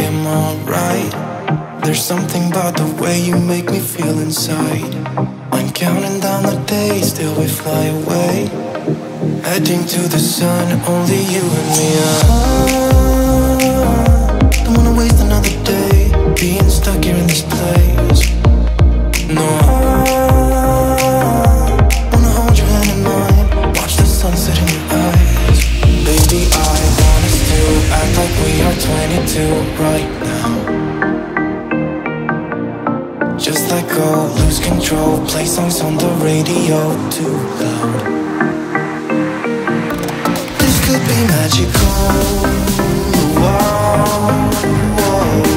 am alright. There's something about the way you make me feel inside. I'm counting down the days till we fly away, heading to the sun, only you and me. Don't wanna waste another day being stuck here in this place. No, wanna hold your hand in mine, watch the sunset in your eyes. Baby, I want us to act like we are 22 right now. Just let go, lose control, play songs on the radio too loud. This could be magical. Whoa, whoa.